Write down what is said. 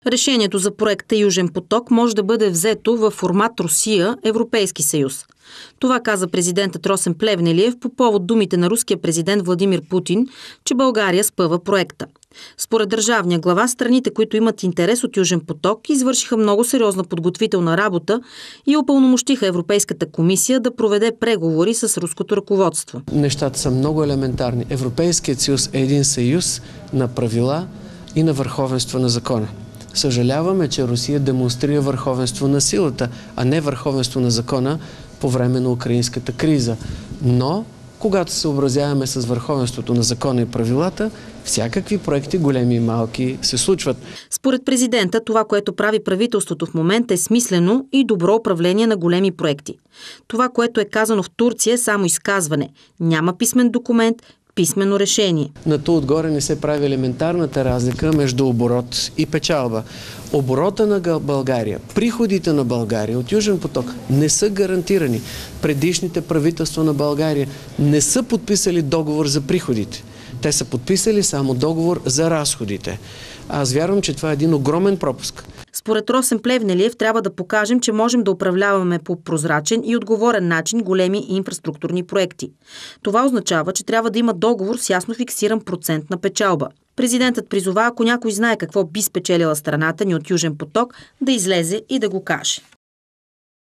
Решението за проекта Южен поток може да бъде взето във формат Русия-Европейски съюз. Това каза президентът Росен Плевнелиев по повод думите на руския президент Владимир Путин, че България спъва проекта. Според държавния глава, страните, които имат интерес от Южен поток, извършиха много сериозна подготвителна работа и упълномощиха Европейската комисия да проведе преговори с руското ръководство. Нещата са много елементарни. Европейският съюз е един съюз на правила и на върховенство на закона. Съжаляваме, че Русия демонстрира върховенство на силата, а не върховенство на закона по време на украинската криза. Но, когато се съобразяваме с върховенството на закона и правилата, всякакви проекти, големи и малки, се случват. Според президента, това, което прави правителството в момента, е смислено и добро управление на големи проекти. Това, което е казано в Турция, е само изказване. Няма писмен документ, писмено решение. На то отгоре не се прави елементарната разлика между оборот и печалба. Оборота на България, приходите на България от Южен поток не са гарантирани. Предишните правителства на България не са подписали договор за приходите. Те са подписали само договор за разходите. Аз вярвам, че това е един огромен пропуск. Според Росен Плевнелиев трябва да покажем, че можем да управляваме по прозрачен и отговорен начин големи инфраструктурни проекти. Това означава, че трябва да има договор с ясно фиксиран процент на печалба. Президентът призова, ако някой знае какво би спечелила страната ни от Южен поток, да излезе и да го каже.